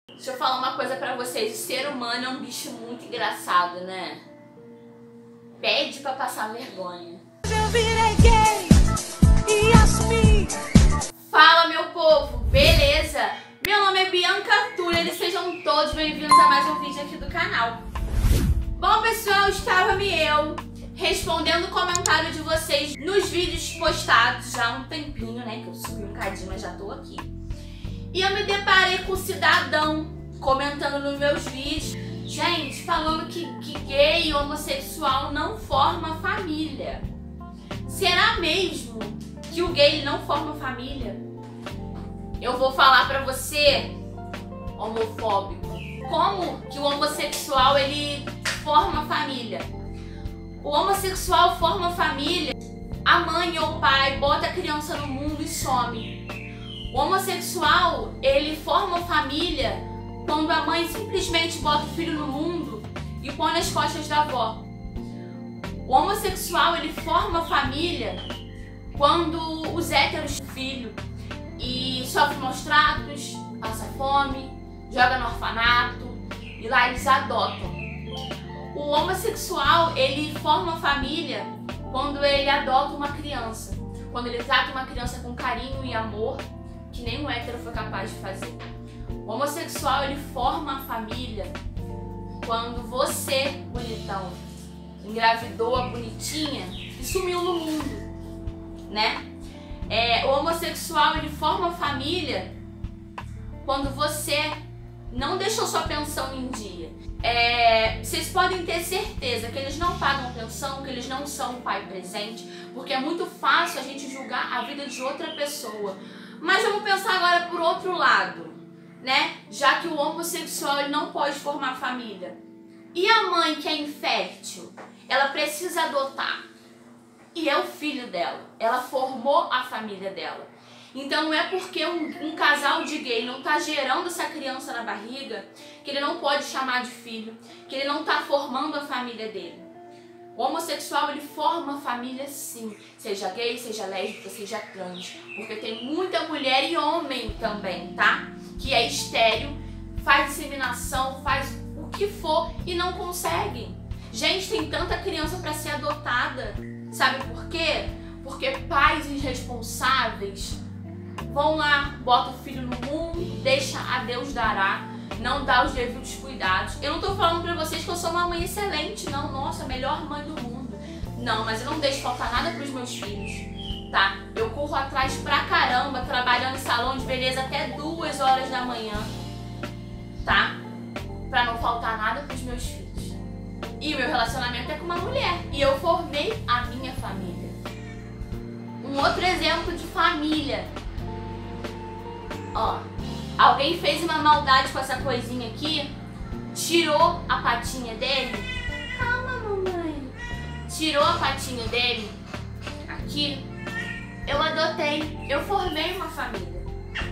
Deixa eu falar uma coisa pra vocês, o ser humano é um bicho muito engraçado, né? Pede pra passar vergonha. Eu virei gay e assumi. Fala, meu povo, beleza? Meu nome é Bianca Túlio e sejam todos bem-vindos a mais um vídeo aqui do canal. Bom, pessoal, estava eu respondendo o comentário de vocês nos vídeos postados já há um tempinho, né? Que eu subi um cadinho, mas já tô aqui. E eu me deparei com um cidadão comentando nos meus vídeos, gente, falando que gay e homossexual não forma família. Será mesmo que o gay não forma família? Eu vou falar pra você, homofóbico, como que o homossexual ele forma família. O homossexual forma família, a mãe ou o pai bota a criança no mundo e some. O homossexual, ele forma família quando a mãe simplesmente bota o filho no mundo e põe nas costas da avó. O homossexual, ele forma família quando os héteros têm filho e sofre maus tratos, passa fome, joga no orfanato e lá eles adotam. O homossexual, ele forma família quando ele adota uma criança, quando ele trata uma criança com carinho e amor que nem o hétero foi capaz de fazer. O homossexual, ele forma a família quando você, bonitão, engravidou a bonitinha e sumiu no mundo, né? O homossexual, ele forma a família quando você não deixou sua pensão em dia. Vocês podem ter certeza que eles não pagam pensão, que eles não são um pai presente, porque é muito fácil a gente julgar a vida de outra pessoa. Mas vamos pensar agora por outro lado, né? Já que o homossexual ele não pode formar família. E a mãe que é infértil, ela precisa adotar. E é o filho dela. Ela formou a família dela. Então não é porque um casal de gay não está gerando essa criança na barriga que ele não pode chamar de filho, que ele não está formando a família dele. O homossexual, ele forma família sim, seja gay, seja lésbica, seja trans, porque tem muita mulher e homem também, tá? Que é estéril, faz inseminação, faz o que for e não conseguem. Gente, tem tanta criança para ser adotada, sabe por quê? Porque pais irresponsáveis vão lá, botam o filho no mundo, deixa a Deus dará, não dá os devidos cuidados. Eu não tô falando pra vocês que eu sou uma mãe excelente, não, nossa, a melhor mãe do mundo. Não, mas eu não deixo faltar nada pros meus filhos, tá? Eu corro atrás pra caramba, trabalhando em salão de beleza até 2 horas da manhã, tá? Pra não faltar nada pros meus filhos. E o meu relacionamento é com uma mulher, e eu formei a minha família. Um outro exemplo de família. Ó, alguém fez uma maldade com essa coisinha aqui, tirou a patinha dele. Calma, mamãe. Tirou a patinha dele, aqui, eu adotei, eu formei uma família.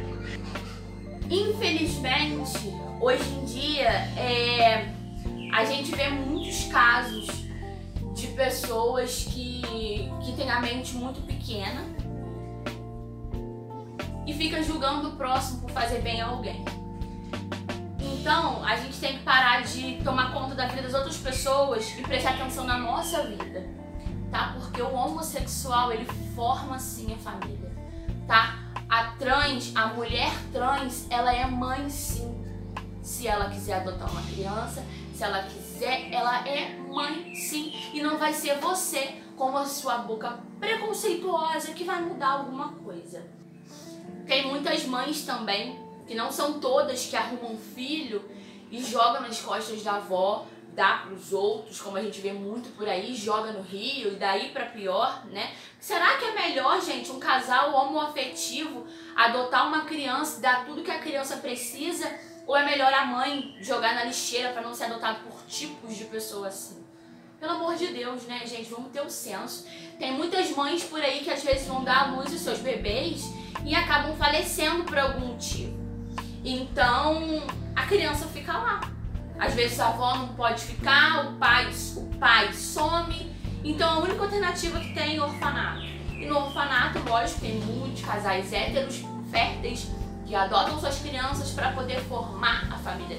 Infelizmente, hoje em dia, a gente vê muitos casos de pessoas que têm a mente muito pequena e fica julgando o próximo por fazer bem a alguém. Então, a gente tem que parar de tomar conta da vida das outras pessoas e prestar atenção na nossa vida, tá? Porque o homossexual, ele forma sim a família, tá? A mulher trans, ela é mãe sim. Se ela quiser adotar uma criança, se ela quiser, ela é mãe sim. E não vai ser você, com a sua boca preconceituosa, que vai mudar alguma coisa. Tem muitas mães também, que não são todas, que arrumam um filho e jogam nas costas da avó, dá pros outros, como a gente vê muito por aí, joga no rio e daí pra pior, né? Será que é melhor, gente, um casal homoafetivo adotar uma criança, dar tudo que a criança precisa, ou é melhor a mãe jogar na lixeira pra não ser adotado por tipos de pessoas assim? Pelo amor de Deus, né, gente? Vamos ter um senso. Tem muitas mães por aí que às vezes vão dar à luz os seus bebês e acabam falecendo por algum motivo. Então, a criança fica lá. Às vezes a avó não pode ficar, o pai some. Então, a única alternativa que tem é o orfanato. E no orfanato, lógico, tem muitos casais héteros férteis que adotam suas crianças para poder formar a família.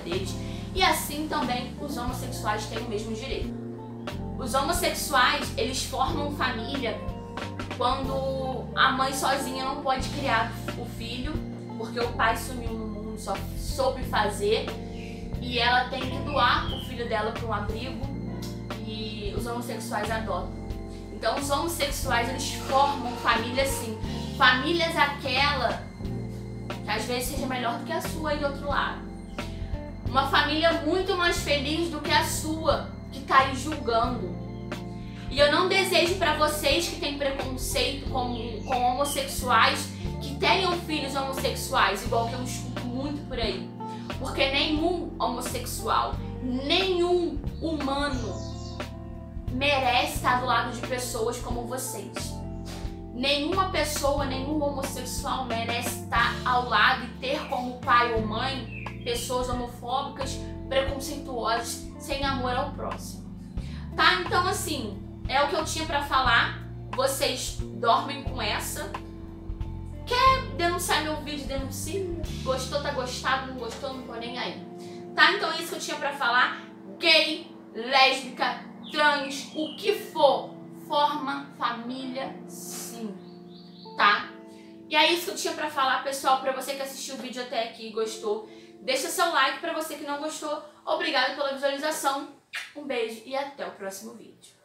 deles. E assim também os homossexuais têm o mesmo direito. Os homossexuais, eles formam família quando a mãe sozinha não pode criar o filho, porque o pai sumiu no mundo, só soube fazer, e ela tem que doar o filho dela para um abrigo, e os homossexuais adotam. Então os homossexuais, eles formam família sim. Famílias aquela que às vezes seja melhor do que a sua e do outro lado. Uma família muito mais feliz do que a sua, que tá aí julgando. E eu não desejo para vocês que têm preconceito com homossexuais que tenham filhos homossexuais, igual que eu escuto muito por aí. Porque nenhum homossexual, nenhum humano merece estar do lado de pessoas como vocês. Nenhuma pessoa, nenhum homossexual merece estar ao lado e ter como pai ou mãe pessoas homofóbicas, preconceituosas, sem amor ao próximo. Tá? Então assim, é o que eu tinha pra falar. Vocês dormem com essa. Quer denunciar meu vídeo? Denuncie. Gostou, tá gostado. Não gostou, não tô nem aí. Tá? Então é isso que eu tinha pra falar. Gay, lésbica, trans, o que for, forma família sim. Tá? E é isso que eu tinha pra falar, pessoal. Pra você que assistiu o vídeo até aqui e gostou, deixa seu like. Pra você que não gostou, obrigado pela visualização. Um beijo e até o próximo vídeo.